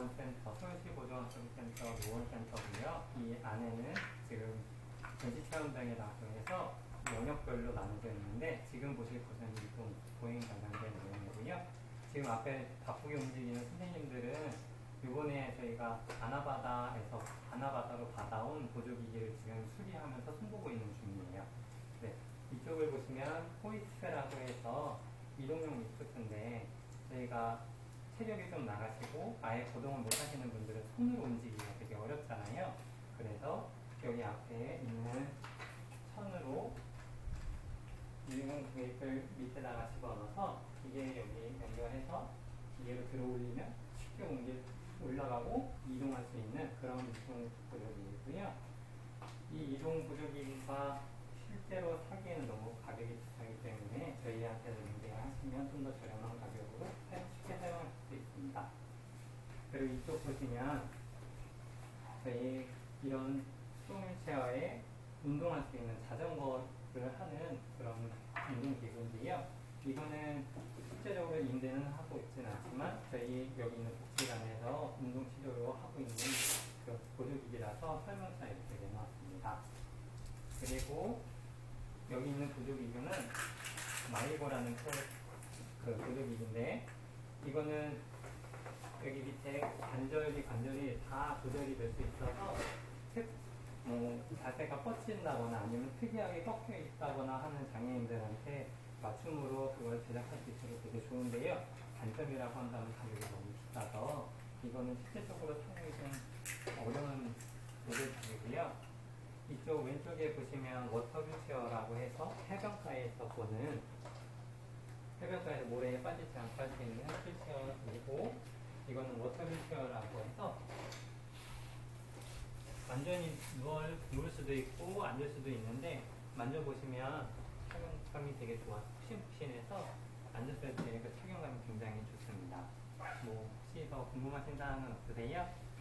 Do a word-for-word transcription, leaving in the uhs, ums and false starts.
노원센터, 서울시 고등학생센터 노원센터고요. 이 안에는 지금 전시체험장이라고 해서 영역별로 나눠져 있는데 지금 보실 곳은 좀 보행 관련된 내용이고요. 지금 앞에 바쁘게 움직이는 선생님들은 이번에 저희가 아나바다에서 아나바다로 받아온 보조기기를 지금 수리하면서 손보고 있는 중이에요. 네, 이쪽을 보시면 호이스트라고 해서 이동용 리프트인데 저희가 체력이 좀 나가시고 아예 거동을 못 하시는 분들은 손으로 움직이기가 되게 어렵잖아요. 그래서 여기 앞에 있는 천으로 유리공 테이프를 밑에다가 집어넣어서 기계 여기 연결해서 기계로 들어 올리면 쉽게 옮겨 올라가고 이동할 수 있는 그런 이동 보조기이고요. 이 이동 보조기가 실제로 사기에는 너무 가격이 비싸기 때문에 저희한테 응대하시면 좀 더 저렴한 가격으로 쉽게 사용할 수 있습니다. 그리고 이쪽 보시면 저희 이런 스토밀체어에 운동할 수 있는 자전거를 하는 그런 운동기구인데요. 이거는 실제적으로 임대는 하고 있지는 않지만 저희 여기 있는 복지관에서 운동치료로 하고 있는 그 보조기기라서 설명서 이렇게 내놨습니다. 그리고 여기 있는 보조기구는 마이고라는 그, 그 보조기구인데 이거는 여기 밑에 관절이 관절이 다 조절이 될 수 있어서 뭐 자세가 뻗친다거나 아니면 특이하게 꺾여 있다거나 하는 장애인들한테 맞춤으로 그걸 제작할 수 있어서 되게 좋은데요. 단점이라고 한다면 가격이 너무 비싸서 이거는 실질적으로 사용이 좀 어려운 모델이고요. 이쪽 왼쪽에 보시면 워터뷰체어라고 해서 해변가에서 보는 해변가에서 모래에 빠지지 않고 할 수 있는 휠체어이고 이거는 워터뷰체어라고 해서 완전히 누워, 누울 수도 있고 앉을 수도 있는데 만져보시면 착용감이 되게 좋아서 푹신푹신해서 앉았을 때 그 착용감이 굉장히 좋습니다. 뭐 혹시 더 궁금하신 사항은 없으세요?